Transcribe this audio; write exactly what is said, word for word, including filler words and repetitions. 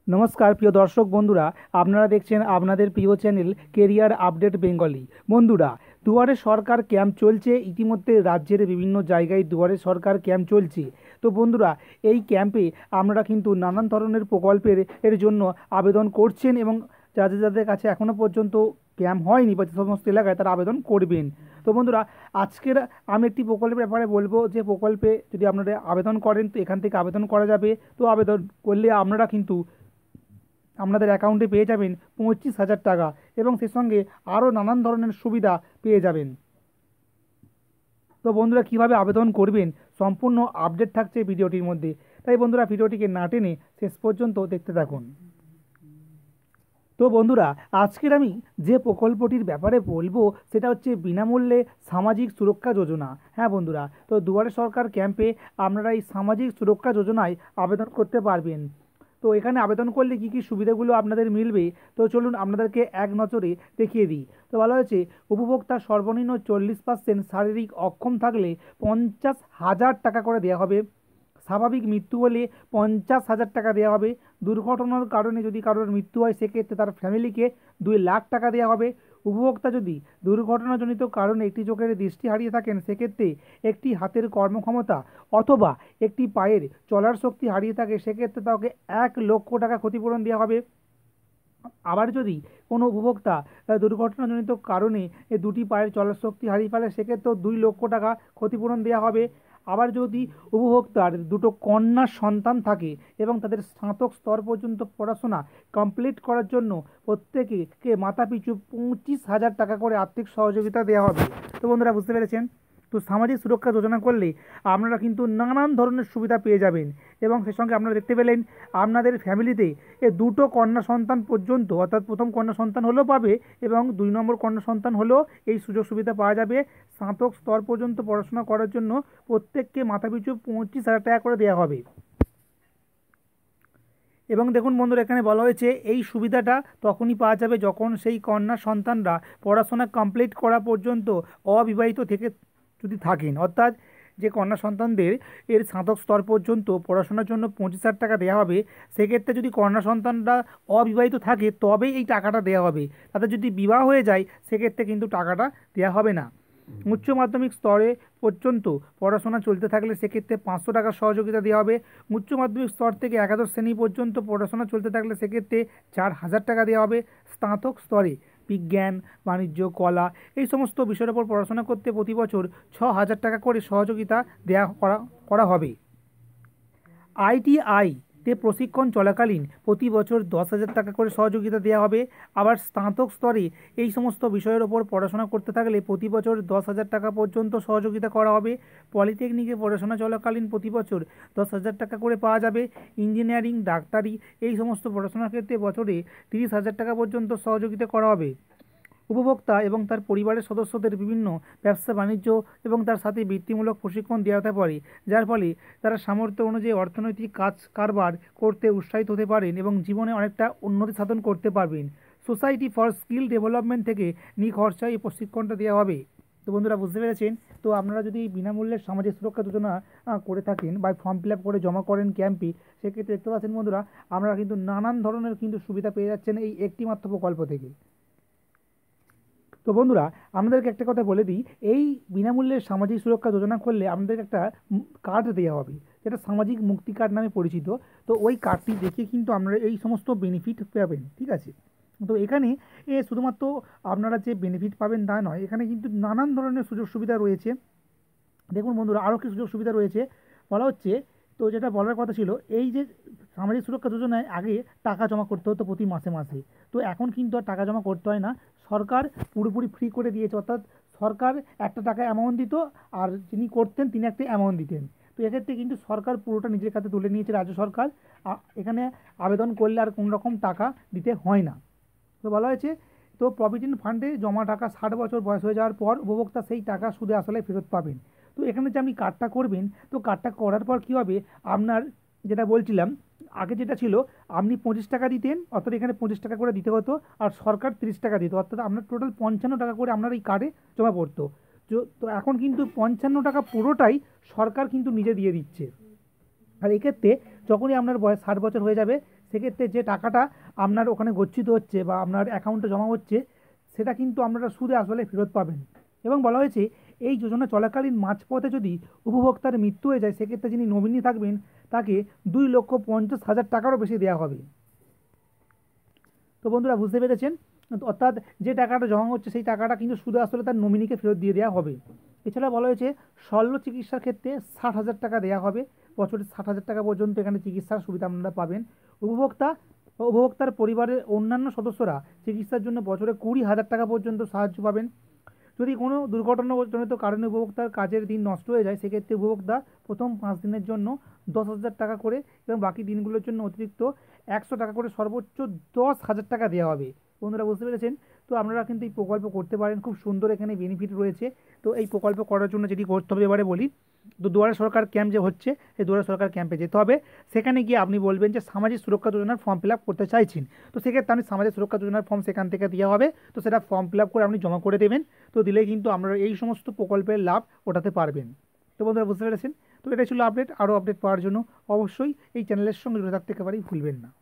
নমস্কার প্রিয় দর্শক বন্ধুরা, আপনারা দেখছেন আপনাদের প্রিয় চ্যানেল কেরিয়ার আপডেট বেঙ্গলি। বন্ধুরা, দুয়ারে সরকার ক্যাম্প চলছে। ইতিমধ্যে রাজ্যের বিভিন্ন জায়গায় দুয়ারে সরকার ক্যাম্প চলছে। তো বন্ধুরা, এই ক্যাম্পে আপনারা কিন্তু নানান ধরনের প্রকল্পের এর জন্য আবেদন করছেন এবং যাদের যাদের কাছে এখনও পর্যন্ত ক্যাম্প হয়নি বা যে সমস্ত এলাকায় তারা আবেদন করবেন। তো বন্ধুরা, আজকের আমি একটি প্রকল্পের ব্যাপারে বলবো, যে প্রকল্পে যদি আপনারা আবেদন করেন তো এখান থেকে আবেদন করা যাবে। তো আবেদন করলে আপনারা কিন্তু আপনাদের অ্যাকাউন্টে পেয়ে যাবেন পঁচিশ হাজার টাকা এবং সে সঙ্গে আরও নানান ধরনের সুবিধা পেয়ে যাবেন। তো বন্ধুরা, কীভাবে আবেদন করবেন সম্পূর্ণ আপডেট থাকছে ভিডিওটির মধ্যে, তাই বন্ধুরা ভিডিওটিকে না টেনে শেষ পর্যন্ত দেখতে থাকুন। তো বন্ধুরা, আজকের আমি যে প্রকল্পটির ব্যাপারে বলবো সেটা হচ্ছে বিনামূল্যে সামাজিক সুরক্ষা যোজনা। হ্যাঁ বন্ধুরা, তো দুয়ারে সরকার ক্যাম্পে আপনারা এই সামাজিক সুরক্ষা যোজনায় আবেদন করতে পারবেন। তো এখানে আবেদন করলে কী কী সুবিধাগুলো আপনাদের মিলবে, তো চলুন আপনাদেরকে এক নজরে দেখিয়ে দিই। তো ভালো হয়েছে, উপভোক্তা সর্বনিম্ন চল্লিশ পার্সেন্ট শারীরিক অক্ষম থাকলে পঞ্চাশ হাজার টাকা করে দেওয়া হবে। স্বাভাবিক মৃত্যু হলে পঞ্চাশ হাজার টাকা দেওয়া হবে। দুর্ঘটনার কারণে যদি কারোর মৃত্যু হয় সেক্ষেত্রে তার ফ্যামিলিকে দুই লাখ টাকা দেওয়া হবে। উপভোক্তা যদি দুর্ঘটনাজনিত কারণে একটি চোখের দৃষ্টি হারিয়ে থাকেন সেক্ষেত্রে একটি হাতের কর্মক্ষমতা অথবা একটি পায়ের চলার শক্তি হারিয়ে থাকে সেক্ষেত্রে তাকে এক লক্ষ টাকা ক্ষতিপূরণ দেওয়া হবে। আবার যদি কোনো উপভোক্তা দুর্ঘটনাজনিত কারণে এ দুটি পায়ের চলার শক্তি হারিয়ে ফেলে সেক্ষেত্রেও দুই লক্ষ টাকা ক্ষতিপূরণ দেওয়া হবে। আবার যদি উপভোক্তার দুটো কন্যা সন্তান থাকে এবং তাদের স্নাতক স্তর পর্যন্ত পড়াশোনা কমপ্লিট করার জন্য প্রত্যেকে মাথাপিছু পঁচিশ হাজার টাকা করে আর্থিক সহযোগিতা দেওয়া হবে। তো বন্ধুরা, বুঝতে পেরেছেন? তো সামাজিক সুরক্ষা যোজনা করলে আপনারা কিন্তু নানান ধরনের সুবিধা পেয়ে যাবেন এবং সে সঙ্গে আপনারা দেখতে পেলেন আপনাদের ফ্যামিলিতে এ দুটো কন্যা সন্তান পর্যন্ত, অর্থাৎ প্রথম কন্যা সন্তান হলেও পাবে এবং দুই নম্বর কন্যা সন্তান হলেও এই সুযোগ সুবিধা পাওয়া যাবে। স্নাতক স্তর পর্যন্ত পড়াশোনা করার জন্য প্রত্যেককে মাথাপিছু পঁচিশ হাজার টাকা করে দেওয়া হবে। এবং দেখুন বন্ধুরা, এখানে বলা হয়েছে এই সুবিধাটা তখনই পাওয়া যাবে যখন সেই কন্যা সন্তানরা পড়াশোনা কমপ্লিট করা পর্যন্ত অবিবাহিত থেকে যদি থাকেন, অর্থাৎ যে কন্যা সন্তানদের এর স্নাতক স্তর পর্যন্ত পড়াশোনার জন্য পঁচিশ হাজার টাকা দেওয়া হবে, সেক্ষেত্রে যদি কন্যা সন্তানরা অবিবাহিত থাকে তবেই এই টাকাটা দেওয়া হবে। তাদের যদি বিবাহ হয়ে যায় সেক্ষেত্রে কিন্তু টাকাটা দেওয়া হবে না। উচ্চ মাধ্যমিক স্তরে পর্যন্ত পড়াশোনা চলতে থাকলে সেক্ষেত্রে পাঁচশো টাকার সহযোগিতা দেওয়া হবে। উচ্চ মাধ্যমিক স্তর থেকে একাদশ শ্রেণী পর্যন্ত পড়াশোনা চলতে থাকলে সেক্ষেত্রে চার হাজার টাকা দেওয়া হবে। স্নাতক স্তরে বিজ্ঞান, বাণিজ্য, কলা এই সমস্ত বিষয়ের ওপর পড়াশোনা করতে প্রতি বছর ছ হাজার টাকা করে সহযোগিতা দেওয়া করা করা হবে। আইটিআই তে প্রশিক্ষণ চলাকালীন প্রতি বছর দশ হাজার টাকা করে সহযোগিতা দেওয়া হবে। আবার স্নাতক স্তরে এই সমস্ত বিষয়ের ওপর পড়াশোনা করতে থাকলে প্রতি বছর দশ হাজার টাকা পর্যন্ত সহযোগিতা করা হবে। পলিটেকনিকে পড়াশোনা চলাকালীন প্রতি বছর দশ হাজার টাকা করে পাওয়া যাবে। ইঞ্জিনিয়ারিং, ডাক্তারি এই সমস্ত পড়াশোনার ক্ষেত্রে বছরে তিরিশ হাজার টাকা পর্যন্ত সহযোগিতা করা হবে। উপভোক্তা এবং তার পরিবারের সদস্যদের বিভিন্ন ব্যবসা বাণিজ্য এবং তার সাথে বৃত্তিমূলক প্রশিক্ষণ দেওয়া হতে পারে, যার ফলে তারা সামর্থ্য অনুযায়ী অর্থনৈতিক কাজ কারবার করতে উৎসাহিত হতে পারেন এবং জীবনে অনেকটা উন্নতি সাধন করতে পারবেন। সোসাইটি ফর স্কিল ডেভেলপমেন্ট থেকে নিখরচায় এই প্রশিক্ষণটা দেওয়া হবে। তো বন্ধুরা, বুঝতে পেরেছেন? তো আপনারা যদি বিনামূল্যে সামাজিক সুরক্ষা যোজনা করে থাকেন বা ফর্ম ফিল আপ করে জমা করেন ক্যাম্পে, সেক্ষেত্রে দেখতে পাচ্ছেন বন্ধুরা, আপনারা কিন্তু নানান ধরনের কিন্তু সুবিধা পেয়ে যাচ্ছেন এই একটি মাত্র প্রকল্প থেকে। তো বন্ধুরা, আপনাদেরকে একটা কথা বলে দিই, এই বিনামূল্যের সামাজিক সুরক্ষা যোজনা করলে আপনাদেরকে একটা কার্ড দেওয়া হবে যেটা সামাজিক মুক্তি কার্ড নামে পরিচিত। তো ওই কার্ডটি দেখে কিন্তু আপনারা এই সমস্ত বেনিফিট পাবেন, ঠিক আছে? তো এখানে এ শুধুমাত্র আপনারা যে বেনিফিট পাবেন তা নয়, এখানে কিন্তু নানান ধরনের সুযোগ সুবিধা রয়েছে। দেখুন বন্ধুরা, আরও কি সুযোগ সুবিধা রয়েছে বলা হচ্ছে। তো যেটা বলার কথা ছিল, এই যে সামাজিক সুরক্ষা যোজনায় আগে টাকা জমা করতে হতো প্রতি মাসে মাসে, তো এখন কিন্তু আর টাকা জমা করতে হয় না। সরকার পুরোপুরি ফ্রি করে দিয়েছে, অর্থাৎ সরকার একটা টাকা অ্যামাউন্ট দিত আর যিনি করতেন তিনি একটা অ্যামাউন্ট দিতেন। তো এক্ষেত্রে কিন্তু সরকার পুরোটা নিজের কাছে তুলে নিয়েছে, রাজ্য সরকার। এখানে আবেদন করলে আর কোনো রকম টাকা দিতে হয় না। তো বলা হয়েছে, তো প্রভিডেন্ট ফান্ডে জমা টাকা ষাট বছর বয়স হয়ে যাওয়ার পর উপভোক্তা সেই টাকা সুদে আসলে ফেরত পাবেন। তো এখানে যে আপনি কার্ডটা করবেন, তো কার্ডটা করার পর কী হবে, আপনার যেটা বলছিলাম আগে যেটা ছিল, আপনি পঁচিশ টাকা দিতেন, অর্থাৎ এখানে পঁচিশ টাকা করে দিতে হতো আর সরকার তিরিশ টাকা দিত, অর্থাৎ আপনার টোটাল পঞ্চান্ন টাকা করে আপনার এই কার্ডে জমা পড়তো। তো এখন কিন্তু পঞ্চান্ন টাকা পুরোটাই সরকার কিন্তু নিজে দিয়ে দিচ্ছে। আর এক্ষেত্রে যখনই আপনার বয়স ষাট বছর হয়ে যাবে সেক্ষেত্রে যে টাকাটা আপনার ওখানে গচ্ছিত হচ্ছে বা আপনার অ্যাকাউন্টে জমা হচ্ছে সেটা কিন্তু আপনারা সুদে আসলে ফেরত পাবেন। এবং বলা হয়েছে এই যোজনা চলাকালীন মাঝপথে যদি উপভোক্তার মৃত্যু হয়ে যায় সেক্ষেত্রে যিনি নমিনি থাকবেন তাকে দুই লক্ষ পঞ্চাশ হাজার টাকারও বেশি দেওয়া হবে। তো বন্ধুরা বুঝতে পেরেছেন, অর্থাৎ যে টাকাটা জমা হচ্ছে সেই টাকাটা কিন্তু সুদে আসলে তার নমিনিকে ফেরত দিয়ে দেওয়া হবে। এছাড়া বলা হয়েছে শল্য চিকিৎসার ক্ষেত্রে ষাট হাজার টাকা দেওয়া হবে, বছরে ষাট হাজার টাকা পর্যন্ত এখানে চিকিৎসার সুবিধা আপনারা পাবেন। উপভোক্তা ও উপভোক্তার পরিবারের অন্যান্য সদস্যরা চিকিৎসার জন্য বছরে কুড়ি হাজার টাকা পর্যন্ত সাহায্য পাবেন। যদি কোনো দুর্ঘটনাজনিত কারণে উপভোক্তার কাজের দিন নষ্ট হয়ে যায় সেক্ষেত্রে উপভোক্তা প্রথম পাঁচ দিনের জন্য দশ হাজার টাকা করে এবং বাকি দিনগুলোর জন্য অতিরিক্ত একশো টাকা করে সর্বোচ্চ দশ হাজার টাকা দেওয়া হবে। বন্ধুরা বুঝতে পেরেছেন, তো আপনারা কিন্তু এই প্রকল্প করতে পারেন, খুব সুন্দর এখানে বেনিফিট রয়েছে। তো এই প্রকল্প করার জন্য যেটি করতে হবে এবারে বলি, তো দুয়ারে সরকার ক্যাম্প যে হচ্ছে এই দুয়ারে সরকার ক্যাম্পে যেতে হবে। সেখানে গিয়ে আপনি বলবেন যে সামাজিক সুরক্ষা যোজনার ফর্ম ফিল আপ করতে চাইছেন, তো সেক্ষেত্রে আপনি সামাজিক সুরক্ষা যোজনার ফর্ম সেখান থেকে দেওয়া হবে, তো সেটা ফর্ম ফিল আপ করে আপনি জমা করে দেবেন। তো দিলে কিন্তু আপনারা এই সমস্ত প্রকল্পের লাভ ওঠাতে পারবেন। তো বন্ধুরা বুঝতে পেরেছেন, তো এটাই ছিল আপডেট। আরও আপডেট পাওয়ার জন্য অবশ্যই এই চ্যানেলের সঙ্গে জুড়ে থাকতে একেবারেই ভুলবেন না।